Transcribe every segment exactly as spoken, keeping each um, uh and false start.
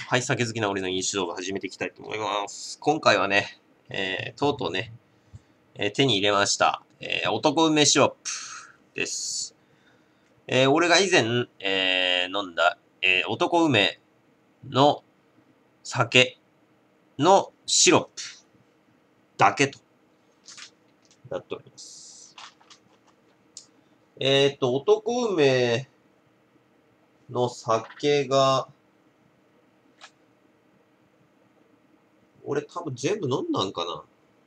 はい、酒好きな俺の飲酒動画始めていきたいと思います。今回はね、えー、とうとうね、えー手に入れました。えー男梅シロップです。えー俺が以前、えー飲んだ、えー男梅の酒のシロップだけとなっております。えっと、男梅の酒が、俺多分全部飲んだんかな。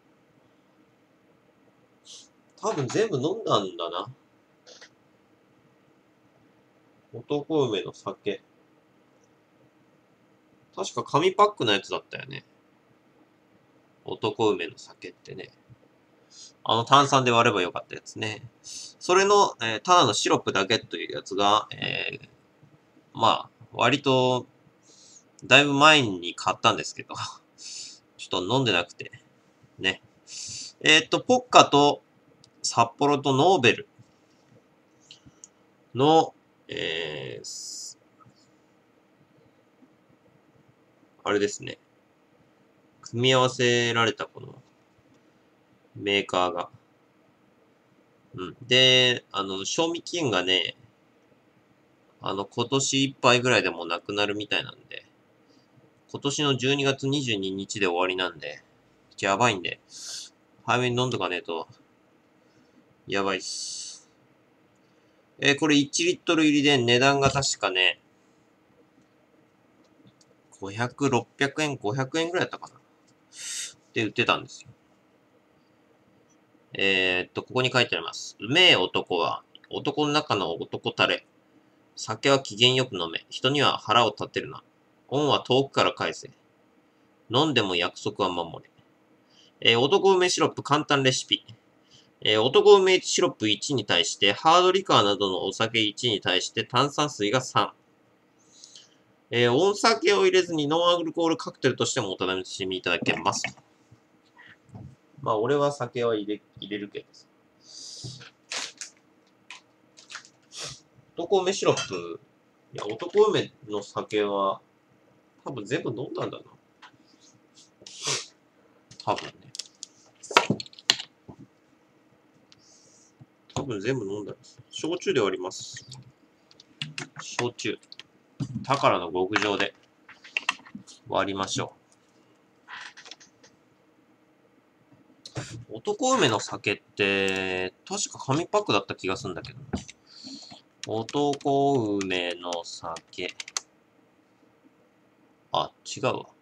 多分全部飲んだんだな。男梅の酒。確か紙パックのやつだったよね。男梅の酒ってね。あの炭酸で割ればよかったやつね。それの、えーただのシロップだけというやつが、えー、まあ、割と、だいぶ前に買ったんですけど、ちょっと飲んでなくて、ね。えーっと、ポッカと札幌とノーベルの、えー、あれですね。組み合わせられたこのメーカーが。うん。で、あの、賞味期限がね、あの、今年いっぱいぐらいでもうなくなるみたいなんで、今年のじゅうにがつにじゅうににちで終わりなんで、やばいんで、早めに飲んどかねえと、やばいっす。えーこれいちリットル入りで値段が確かね、ごひゃく、ろっぴゃくえん、ごひゃくえんぐらいだったかな。って売ってたんですよ。えー、っと、ここに書いてあります。うめえ男は、男の中の男たれ。酒は機嫌よく飲め。人には腹を立てるな。恩は遠くから返せ。飲んでも約束は守れ。えー男梅シロップ簡単レシピ。えー男梅シロップいちに対して、ハードリカーなどのお酒いちに対して炭酸水がさん。えーお酒を入れずにノンアルコールカクテルとしてもお楽しみいただけます。まあ、俺は酒は入れ、入れるけどさ。男梅シロップ、いや、男梅の酒は、多分全部飲んだんだな。多分ね。多分全部飲んだんです。焼酎で割ります。焼酎。宝の極上で割りましょう。男梅の酒って、確か紙パックだった気がするんだけど。男梅の酒。あ、違うわ。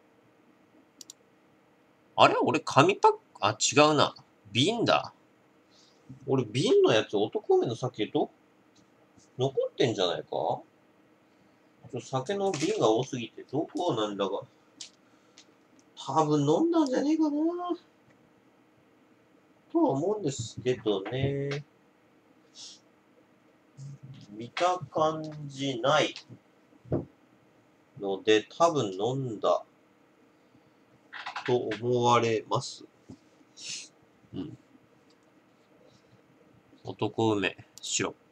あれ俺紙パック、あ、違うな。瓶だ。俺瓶のやつ男梅の酒ど、残ってんじゃないか？ちょっと酒の瓶が多すぎてどこなんだが。多分飲んだんじゃねえかな。とは思うんですけどね。見た感じないので、多分飲んだと思われます。うん。男梅シロップ。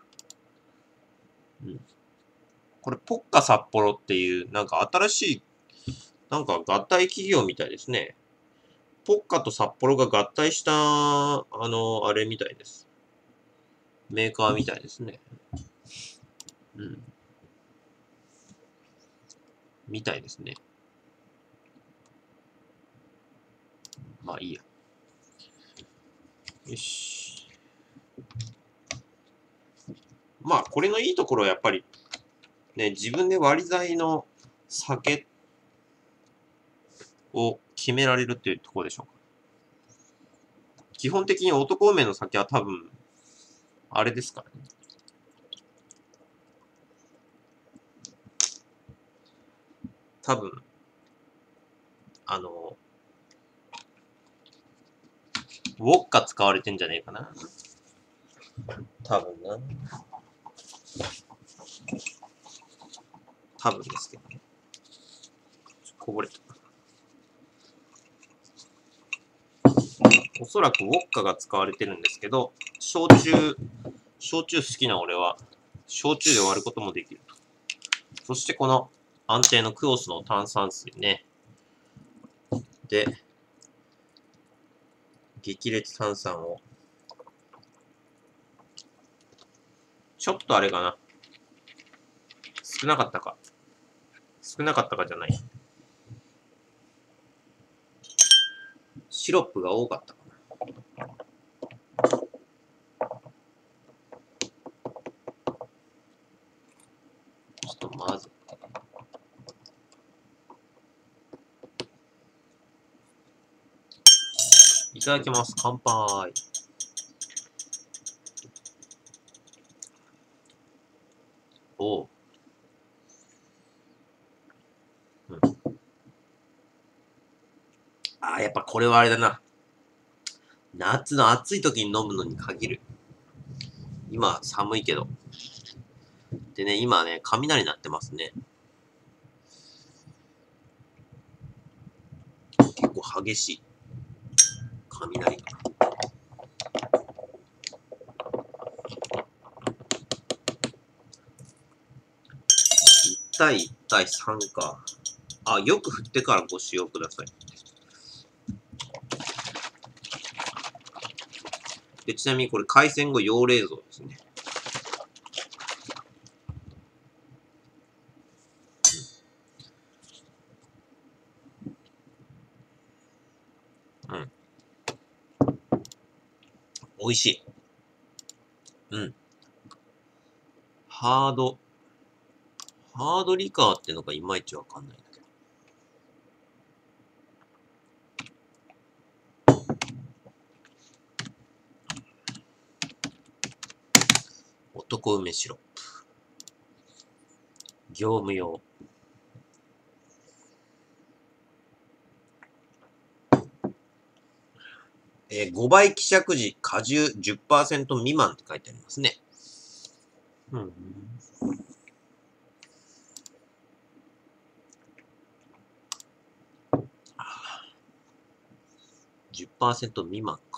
うん。これ、ポッカ札幌っていう、なんか新しい、なんか合体企業みたいですね。ポッカと札幌が合体した、あの、あれみたいです。メーカーみたいですね。うん。みたいですね。まあいいや。よし。まあこれのいいところはやっぱり、ね、自分で割り剤の酒を決められるっていうところでしょうか。基本的に男梅の酒は多分、あれですからね。多分、あの、ウォッカ使われてんじゃねえかな。多分な。多分ですけどね。こぼれた。おそらくウォッカが使われてるんですけど、焼酎、焼酎好きな俺は、焼酎で割ることもできると。そしてこの安定のクオスの炭酸水ね。で、激烈炭酸を。ちょっとあれかな。少なかったか。少なかったかじゃない。シロップが多かったかな。ちょっとまず。いただきます。乾杯。おう。うん。ああ、やっぱこれはあれだな。夏の暑い時に飲むのに限る。今、寒いけど。でね、今ね、雷鳴ってますね。結構激しい。雷が。いち対いち対さんか。あ、よく振ってからご使用ください。で、ちなみにこれ開栓後要冷蔵ですね。うん。うん。美味しい。うん。ハード。ハードリカーってのがいまいちわかんないんだけど。男梅シロップ。業務用。えー、ごばい希釈時、果汁 じゅっパーセント 未満って書いてありますね。うん。じゅっパーセント 未満か。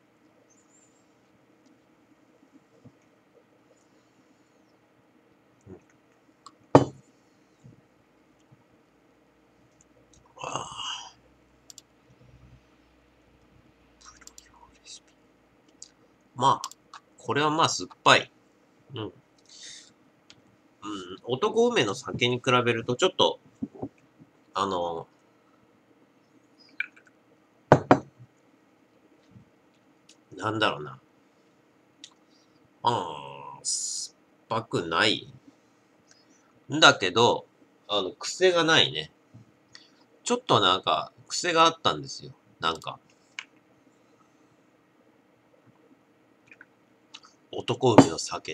うん、あまあ、これはまあ酸っぱい。うん。うん。男梅の酒に比べるとちょっと、あの、なんだろうな。あー、酸っぱくない。んだけど、あの、癖がないね。ちょっとなんか、癖があったんですよ。なんか、男梅の酒って。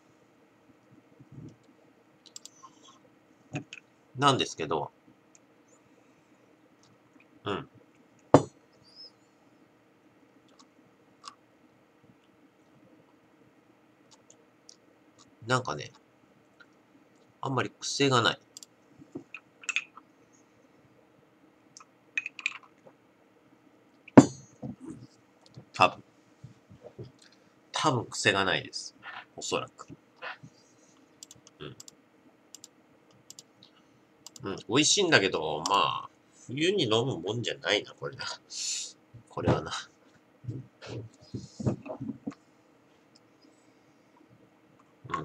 なんですけど、うん。なんかね、あんまり癖がない。多分。多分癖がないです。おそらく。うん。うん。美味しいんだけど、まあ、冬に飲むもんじゃないな、これな。これはな。うん。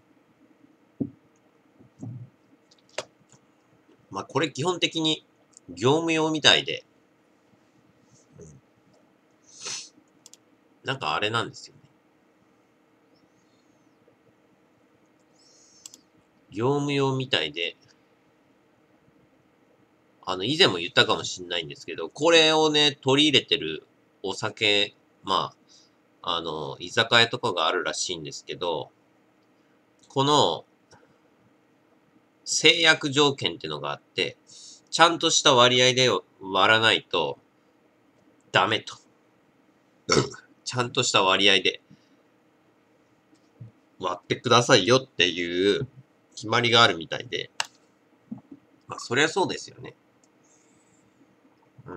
まあ、これ基本的に業務用みたいで、うん、なんかあれなんですよね。業務用みたいで、あの、以前も言ったかもしれないんですけど、これをね、取り入れてるお酒、まあ、あの、居酒屋とかがあるらしいんですけど、この制約条件っていうのがあって、ちゃんとした割合で割らないとダメと。ちゃんとした割合で割ってくださいよっていう決まりがあるみたいで、まあ、そりゃそうですよね。うん。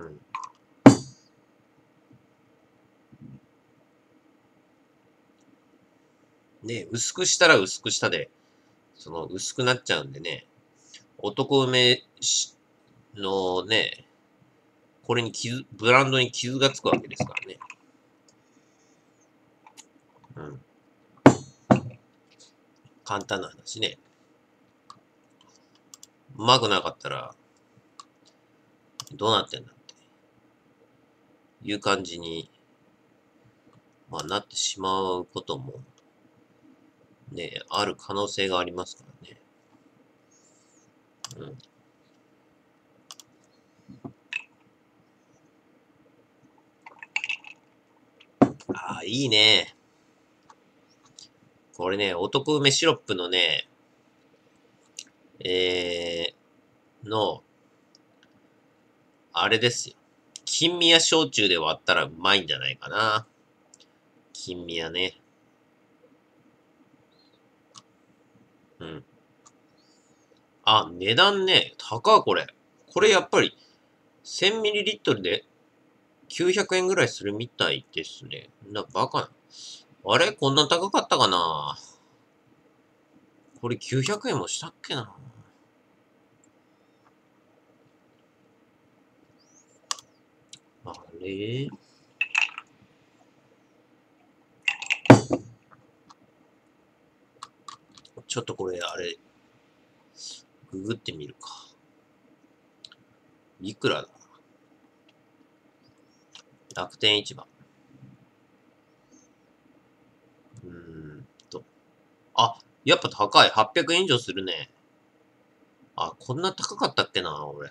ね、薄くしたら薄くしたで、その薄くなっちゃうんでね、 男梅のね、これに傷、ブランドに傷がつくわけですからね。うん。簡単な話ね。うまくなかったら、どうなってんだっていう感じに、まあ、なってしまうことも、ね、ある可能性がありますからね。うん。ああ、いいね。これね、男梅シロップのね、えー、の、あれですよ。金宮焼酎で割ったらうまいんじゃないかな。金宮ね。うん。あ、値段ね、高いこれ。これやっぱり せんミリリットル できゅうひゃくえんぐらいするみたいですね。な、バカな。あれこんな高かったかな。これきゅうひゃくえんもしたっけな。あれちょっとこれ、あれ、ググってみるか。いくらだ。楽天市場。うーんと。あ、やっぱ高い。はっぴゃくえん以上するね。あ、こんな高かったっけな、俺。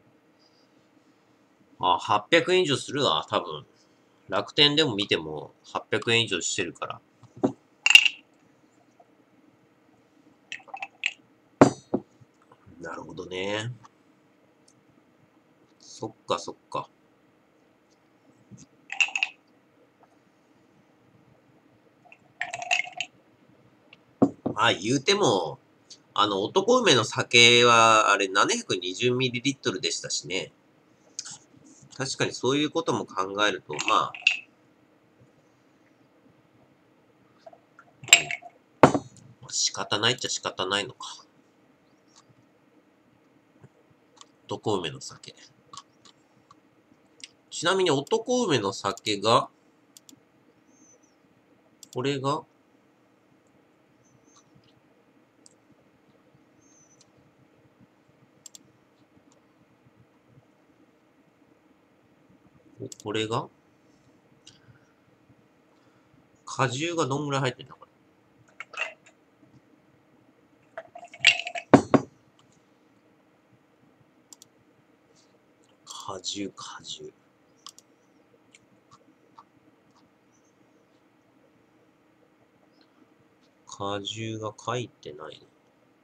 あ、はっぴゃくえん以上するわ、多分。楽天でも見てもはっぴゃくえん以上してるから。なるほどね。そっかそっか。まあ言うても、あの、男梅の酒は、あれ ななひゃくにじゅうミリリットル でしたしね。確かにそういうことも考えると、まあ、仕方ないっちゃ仕方ないのか。男梅の酒。ちなみに男梅の酒が、これが、これが、果汁がどんぐらい入ってんだこれ。果汁、果汁。果汁が書いてないね。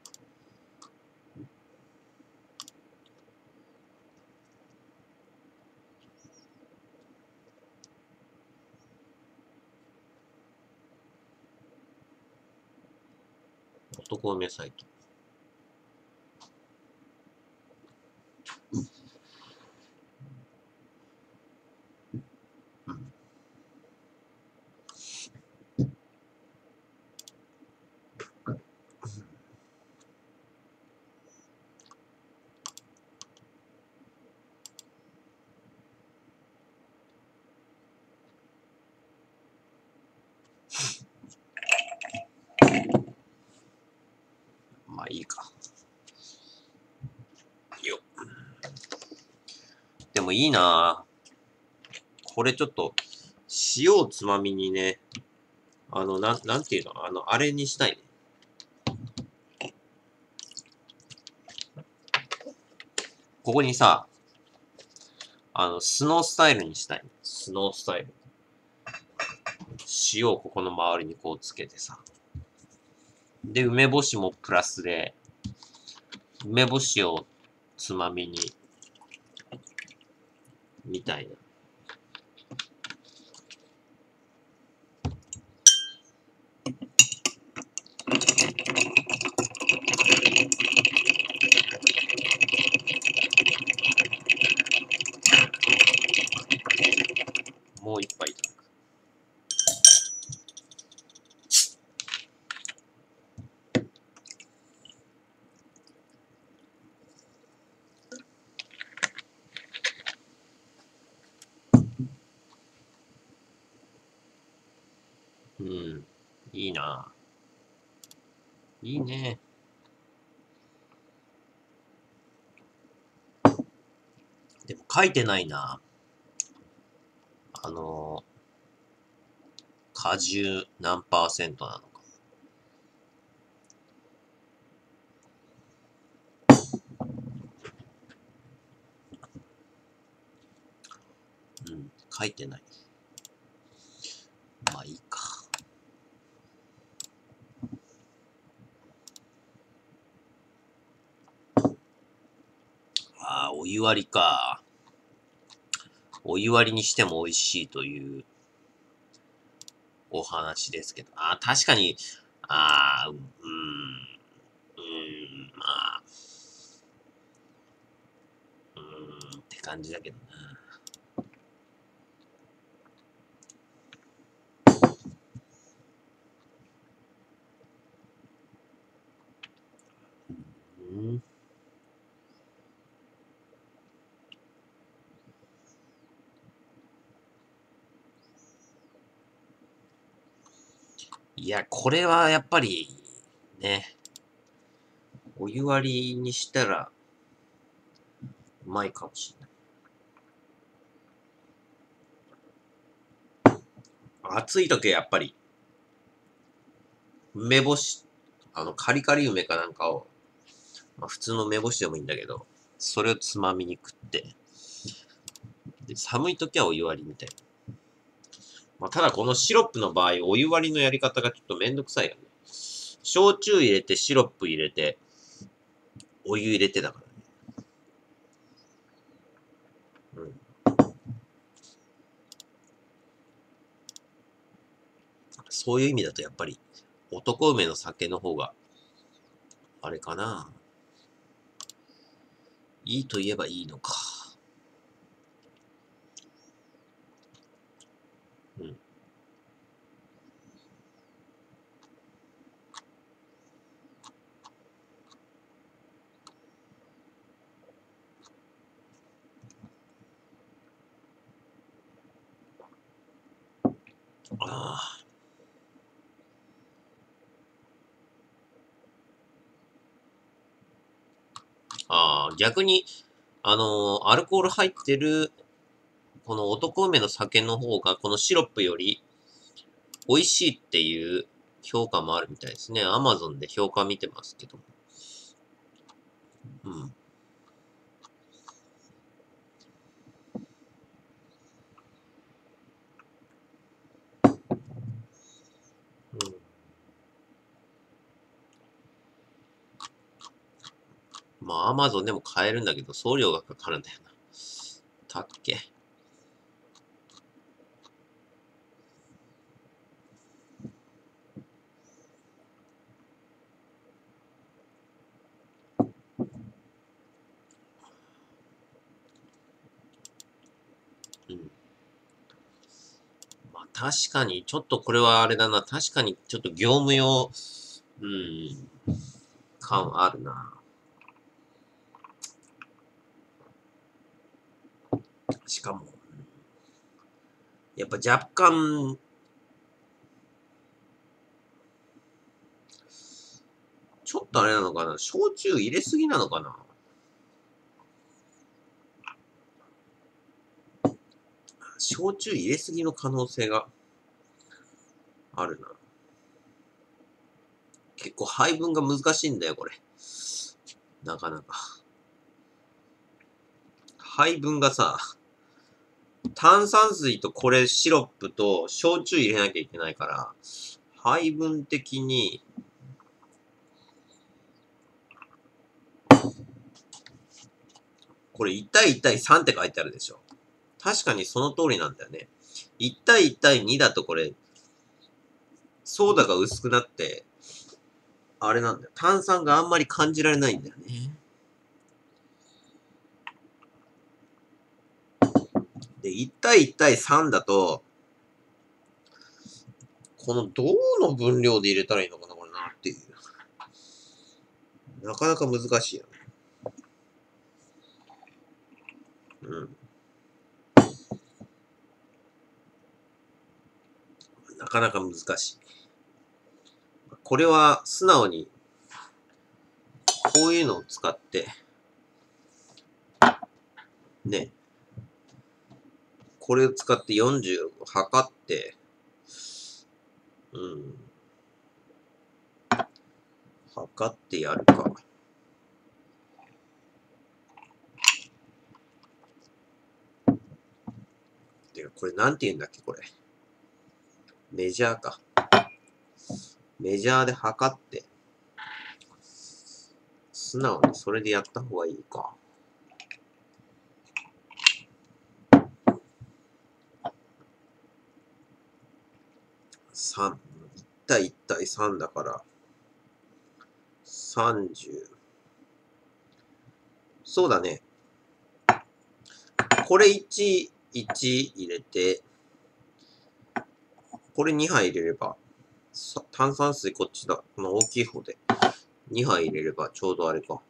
男梅サイト。うん。まあいいか。よっ。でもいいなぁ。これちょっと、塩をつまみにね、あの、なん、なんていうのあの、あれにしたいね。ここにさ、あの、スノースタイルにしたい、ね。スノースタイル。塩をここの周りにこうつけてさ。で、梅干しもプラスで、梅干しをつまみに、みたいな。もう一杯いただく。 いいな。いいね。でも書いてないな。あの、果汁何パーセントなのか。うん、書いてない。まあいいか。ああ、お湯割りか。お湯割りにしても美味しいというお話ですけど。ああ、確かに、ああ、うーん、うーん、まあ、うーんって感じだけどな。うん、いや、これはやっぱり、ね、お湯割りにしたら、うまいかもしれない。暑い時はやっぱり、梅干し、あの、カリカリ梅かなんかを、まあ普通の梅干しでもいいんだけど、それをつまみに食って、で寒い時はお湯割りみたいな。まあ、ただこのシロップの場合、お湯割りのやり方がちょっとめんどくさいよね。焼酎入れて、シロップ入れて、お湯入れてだからね。うん。そういう意味だとやっぱり、男梅の酒の方が、あれかな。いいと言えばいいのか。うん。ああ。ああ、逆に、あのーアルコール入ってる、この男梅の酒の方が、このシロップより美味しいっていう評価もあるみたいですね。アマゾンで評価見てますけど。うん。うん。まあ、アマゾンでも買えるんだけど、送料がかかるんだよな。たっけ。うん。まあ、確かに、ちょっとこれはあれだな。確かに、ちょっと業務用、うん、感あるな。しかも、やっぱ若干、ちょっとあれなのかな。焼酎入れすぎなのかな。焼酎入れすぎの可能性があるな。結構配分が難しいんだよ、これ。なかなか。配分がさ、炭酸水とこれシロップと焼酎入れなきゃいけないから、配分的に、これいち対いち対さんって書いてあるでしょ。確かにその通りなんだよね。いち対いち対にだとこれ、ソーダが薄くなって、あれなんだよ。炭酸があんまり感じられないんだよね。で、いち対いち対さんだと、このどの分量で入れたらいいのかな、これなっていう。なかなか難しいよね。うん。なかなか難しい。 これは素直に、こういうのを使って、ね、これを使ってよんじゅうを測って、うん、測ってやるか。てか、これなんて言うんだっけ、これ。メジャーか。メジャーで測って、素直にそれでやった方がいいか。さん。いち対いち対さんだから、さんじゅう。そうだね。これいち、いち入れて、これにはい入れれば、炭酸水こっちだ。この大きい方で。にはい入れればちょうどあれか。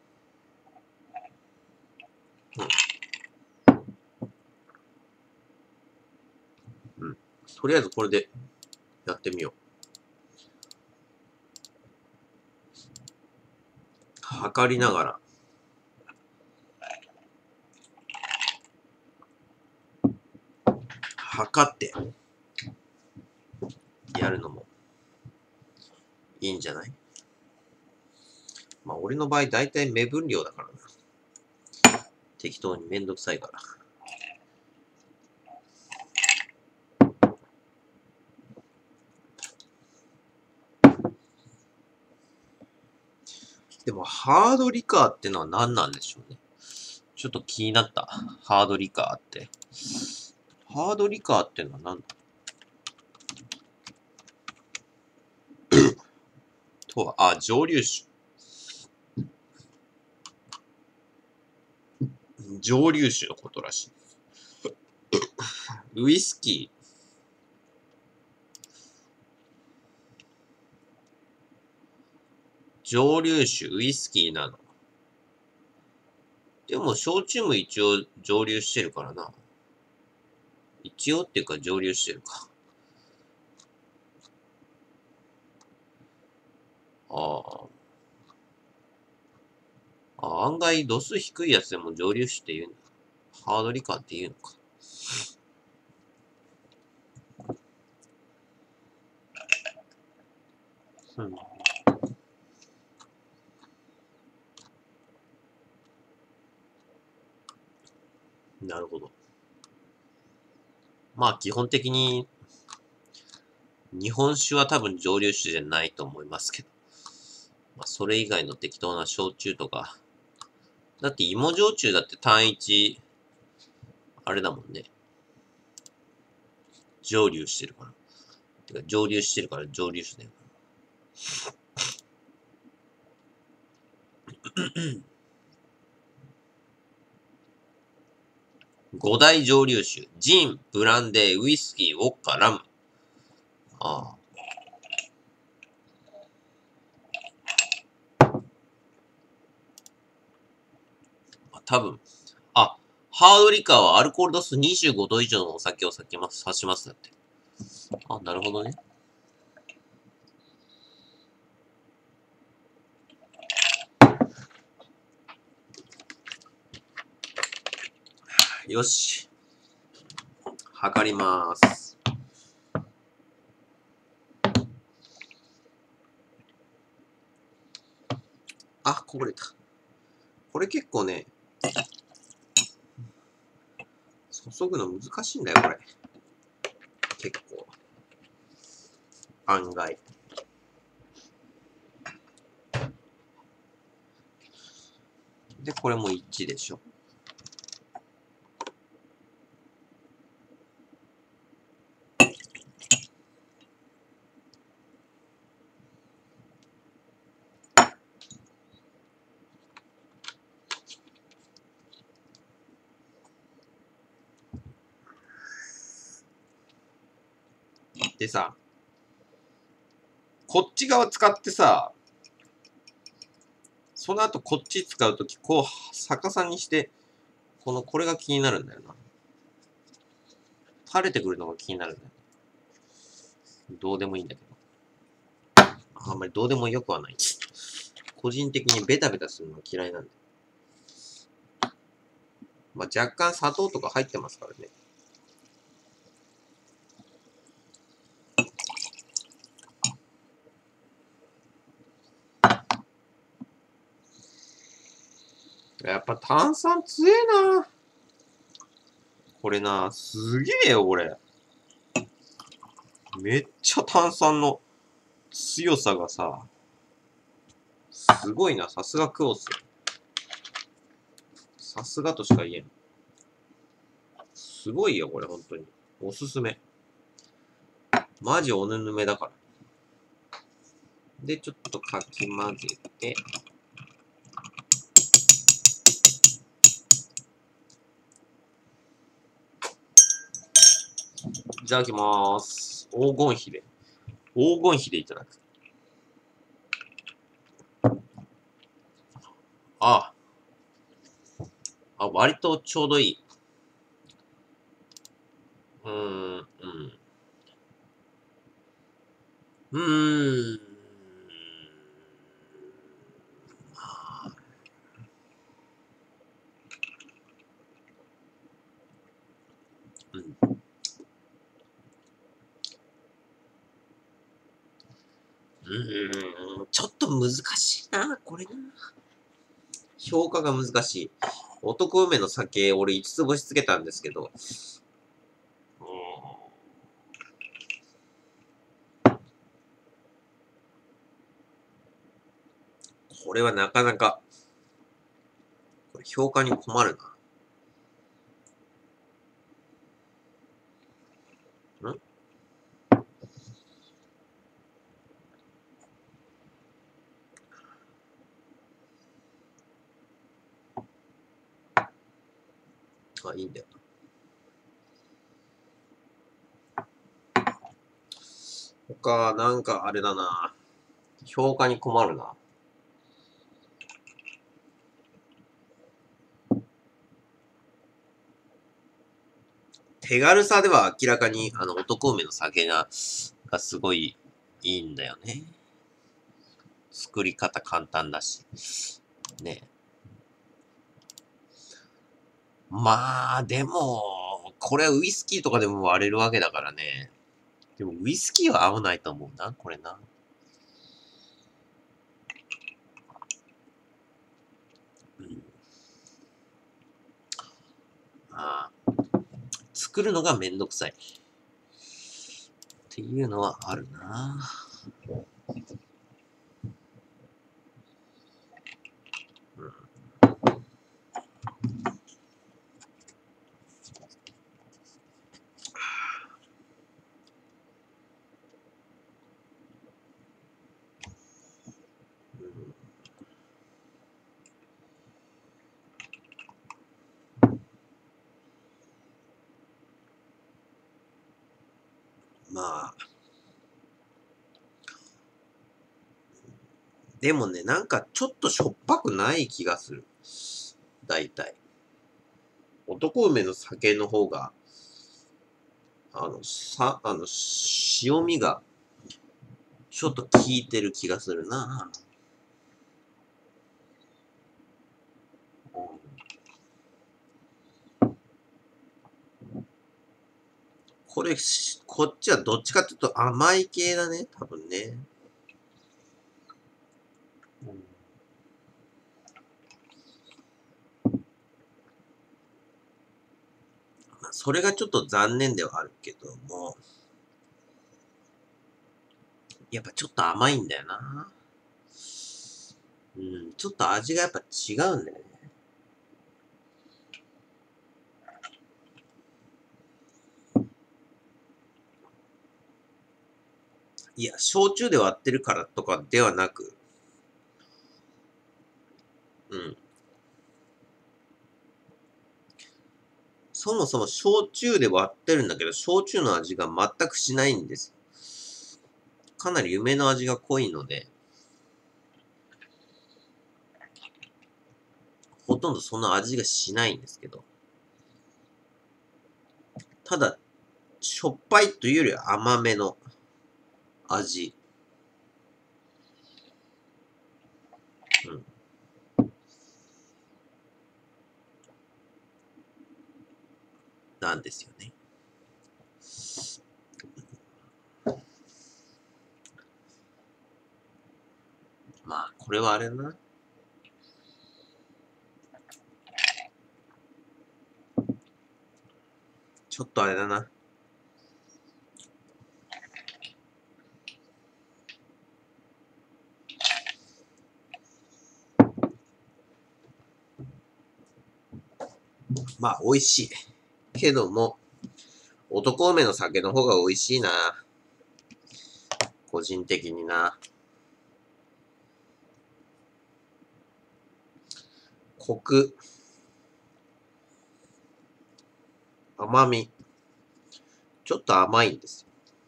うん。うん。とりあえずこれでやってみよう。測りながら。測って、やるのも、いいんじゃない？まあ、俺の場合、だいたい目分量だからな。適当にめんどくさいから。でも、ハードリカーってのは何なんでしょうね。ちょっと気になった。ハードリカーって。ハードリカーってのは何だとは、あ、蒸留酒。蒸留酒のことらしい。ウイスキー。蒸留酒、ウイスキーなの。でも、焼酎も一応蒸留してるからな。一応っていうか蒸留してるか。ああ。あ、案外度数低いやつでも蒸留酒って言うんだ。ハードリカーって言うのか。うん。なるほど。まあ基本的に日本酒は多分蒸留酒じゃないと思いますけど。まあそれ以外の適当な焼酎とか。だって芋焼酎だって単一、あれだもんね。蒸留してるから。てか蒸留してるから蒸留酒だよ。五大蒸留酒。ジン、ブランデー、ウイスキー、ウォッカ、ラム。ああ。多分。あ、ハードリカーはアルコール度数にじゅうごど以上のお酒を指します、指しますだって。あ、なるほどね。よし。測ります。あ、こぼれた。これ結構ね、注ぐの難しいんだよ、これ。結構。案外。で、これも一致でしょ。でさ、こっち側使ってさ、その後こっち使うとき、こう逆さにして、この、これが気になるんだよな。垂れてくるのが気になるんだよ。どうでもいいんだけど。 あんまりどうでもよくはない。個人的にベタベタするのは嫌いなんで。まあ、若干砂糖とか入ってますからね。やっぱ炭酸強えな。これな、すげえよ、これ。めっちゃ炭酸の強さがさ、すごいな。さすがクオス。さすがとしか言えん。すごいよ、これ、本当に。おすすめ。マジおぬぬめだから。で、ちょっとかき混ぜて、いただきまーす。黄金比で。黄金比でいただく。ああ、割とちょうどいい。うーん、うん。うーん。うん。うーん、ちょっと難しいな、これな。評価が難しい。男梅の酒、俺いつつ星つけたんですけど、うーん、これはなかなか、これ評価に困るな。んあ、いいんだよ。他、なんかあれだな。評価に困るな。手軽さでは明らかに、あの、男梅の酒が、がすごいいいんだよね。作り方簡単だし。ね。まあ、でも、これウイスキーとかでも割れるわけだからね。でもウイスキーは合わないと思うな、これな。うん。まあ、作るのがめんどくさい。っていうのはあるな。うん。うん、まあ、でもね、なんかちょっとしょっぱくない気がする。大体。男梅の酒の方が、あの、さ、あの、塩味がちょっと効いてる気がするな。うん、これ、こっちはどっちかっていうと甘い系だね、多分ね。うん、まあ、それがちょっと残念ではあるけども、やっぱちょっと甘いんだよな。うん、ちょっと味がやっぱ違うんだよね。いや、焼酎で割ってるからとかではなく、うん。そもそも焼酎で割ってるんだけど、焼酎の味が全くしないんです。かなり梅の味が濃いので、ほとんどその味がしないんですけど、ただ、しょっぱいというよりは甘めの味。 なんですよね。まあ、これはあれだな。ちょっとあれだな。まあ、美味しい。けども、男梅の酒の方が美味しいな。個人的にな。コク。甘み。ちょっと甘いんですよ。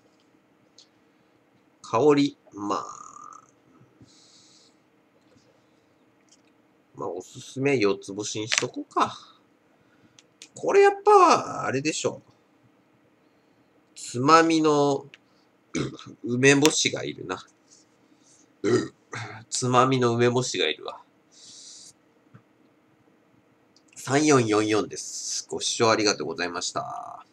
香り。まあ。まあ、おすすめ四つ星にしとこうか。これやっぱ、あれでしょ。つまみの梅干しがいるな。つまみの梅干しがいるわ。さんよんよんよんです。ご視聴ありがとうございました。